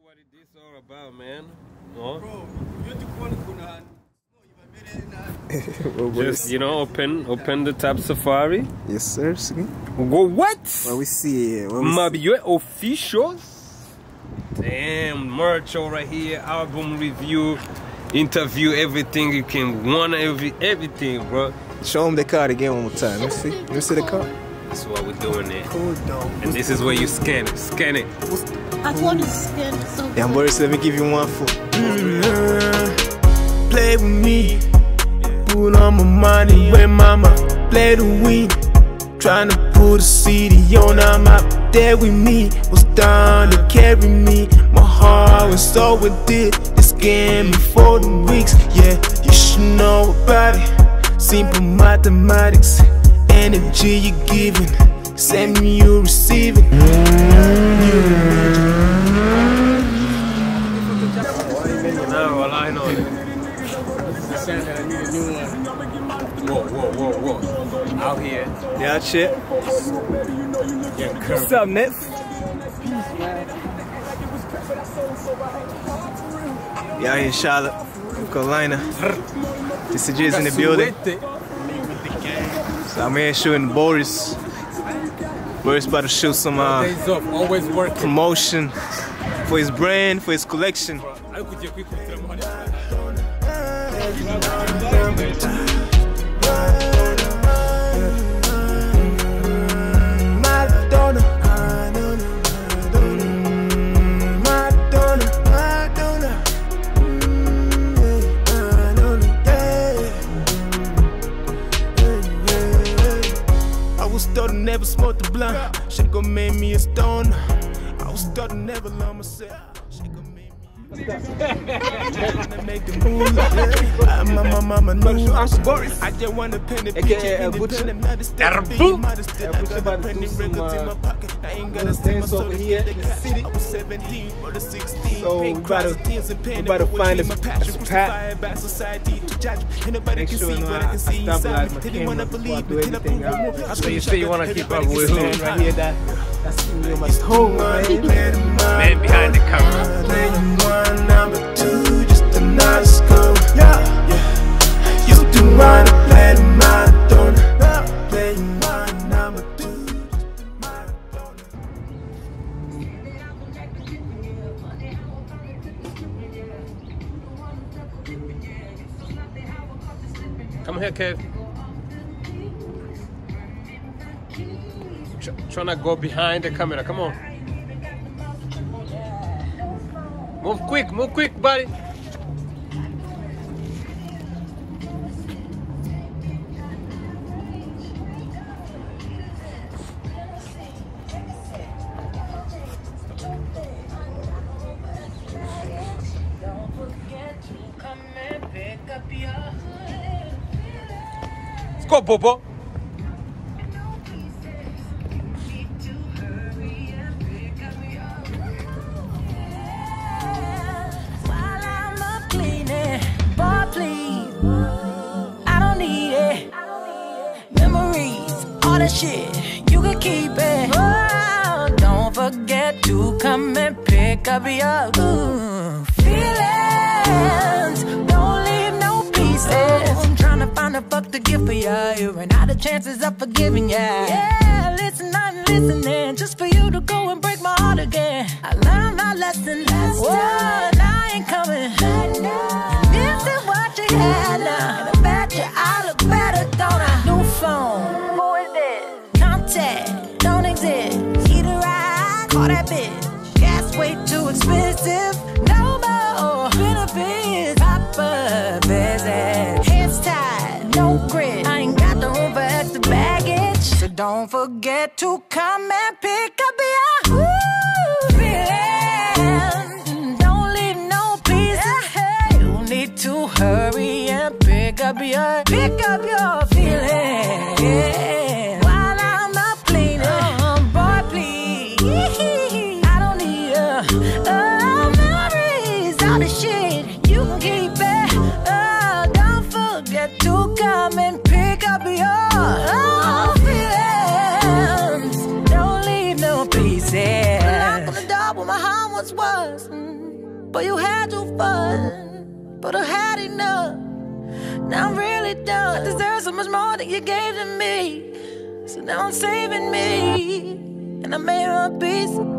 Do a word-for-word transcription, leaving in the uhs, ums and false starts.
what it is all about, man. No? Just, you know, open open the tab Safari. Yes, sir. See? Go what? What we see here? What we Maybe officials. Damn, merch over here, album review, interview, everything you can want, every everything, bro. Show them the card again one more time. Let's see. Let me see the card. That's what we're doing there. Cool, dog. And this is where you scan it. Scan it. I want to scan it so Yeah, Boris, let me give you one for. Mm-hmm. Play with me. Put on my money when mama play the weed. Tryna put a C D on her map. There with me was down to carry me. My heart was so with it. This game before the weeks. Yeah, you should know about it. Simple mathematics. Energy you giving, same you receiving. Mm-hmm. No, well, I know. Whoa, whoa, whoa, whoa. Out here. Yeah, shit. What's up, Nip? Yeah, in Charlotte, North Carolina. This is Jizz in the building. So I'm here shooting Boris. Boris about to shoot some uh, always working. promotion for his brand, for his collection. Never smoked the blunt. She gon' make me a stoner. I was starting to never love myself. She gon' make me to make the move. I'm my mama knew. I just want to pen the picture independent. Not to step be modest. I got pending records in my pocket. I ain't gotta stay my soul here. I was seventeen or the sixteen. So we about to, we about to find a, a spot. Make sure no, I, I stabilize my camera before I do anything else. So you say you want to keep up with who? Right here, that, that's me on my home, man. Man behind the camera. One, number two, just a nice go. Yeah, yeah. You do wanna play the Madonna. Play one, number two, just a Madonna. Come here, Kev. Tr trying to go behind the camera. Come on. Move quick, move quick, buddy. Let's go, Bobo. Shit, you can keep it. Oh, don't forget to come and pick up your ooh, feelings. Don't leave no pieces. I'm trying to find a fuck to give for ya. You ran out of chances of forgiving ya. Yeah, listen, I'm listening just for you to go and break my heart again. I learned my lesson last time. Now I ain't coming. This is what you had now. And I bet you I look better, don't I? New phone. Don't exist. Either I call that bitch. Gas way too expensive. No more benefits. Proper visit. Hands tied, no grip. I ain't got the room for extra baggage. So don't forget to come and pick up your ooh, feelings. Don't leave no pieces. You need to hurry and pick up your pick up your feelings. Yeah. To come and pick up your oh, feelings. Don't leave no pieces. Knock on the door where my heart once was. Mm. But you had your fun, but I had enough. Now I'm really done. I deserve so much more than you gave to me. So now I'm saving me, and I made my peace.